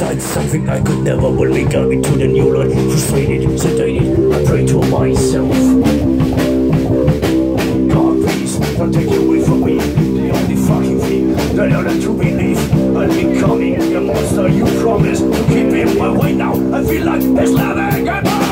Besides, something I could never will me got me to the new Lord. Frustrated, sedated, I pray to myself. God, please, don't take it away from me. The only fucking thing that I learned to believe. I'm becoming the monster you promised to keep in my way now. I feel like it's living goodbye.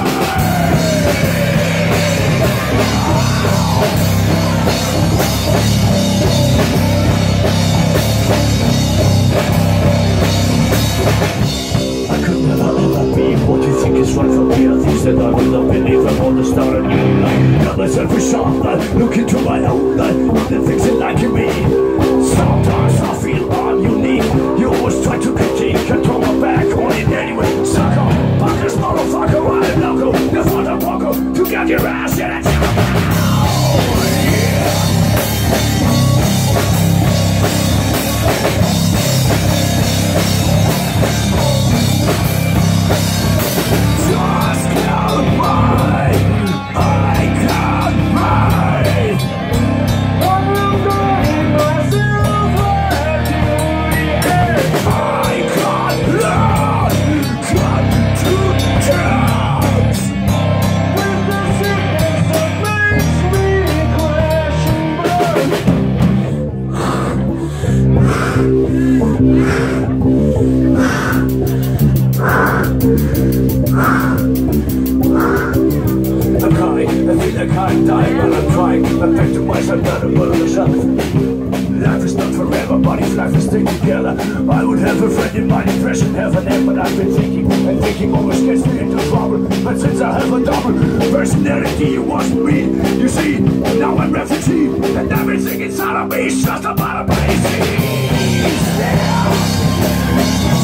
I could never ever be what you think is right for me. Are things that I will not believe. I want to start a new life. Got myself a sharp life, look into my own life. The things that like me. Sometimes I feel I'm unique. You always try to critique and turn my back on it anyway. Sucker, fuckers, motherfucker, I'm loco. The motherfucker to get your ass in it. I'm dying, but I'm trying. I'm back to myself, not a life is not forever, but if life is staying together, I would have a friend in my depression, have an end, but I've been thinking, and thinking always gets me into trouble. But since I have a double personality, you wasn't me. You see, now I'm refugee, and everything inside of me is just about amazing. Yeah.